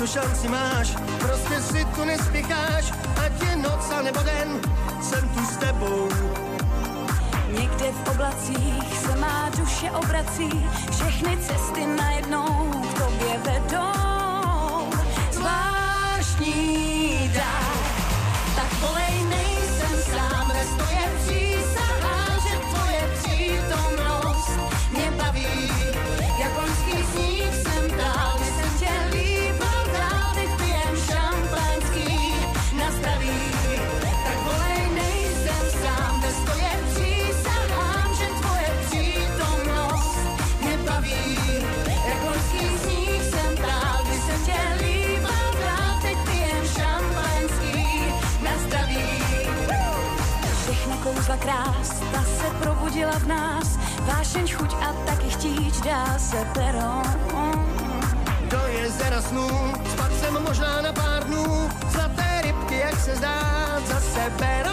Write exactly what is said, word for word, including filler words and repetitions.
šanci máš, prostě si tu nespěcháš, ať je noc a nebo den, jsem tu s tebou. Někde v oblacích se má duše obrací, všechny cesty najednou k tobě vedou. Zvláštní dár, tak volej, nejsem sám, bez to je přísahám, že tvoje přítomnost mě baví. Jak loňský sníh jsem dál, když jsem tě líbal dál, teď pijem šampaňský na zdraví. Tak volej, nejsem sám, bez to je přísahám, že tvoje přítomnost mě baví. Jak loňský sníh jsem dál, když jsem tě líbal dál, teď pijem šampaňský na zdraví. Všechna kouzla krás, ta se probudila v nás, vášeň, chuť a taky chtíč dá se perou. Do jezera snů, spad jsem možná na pár dnů, zlaté rybky, jak se zdá, zase berou.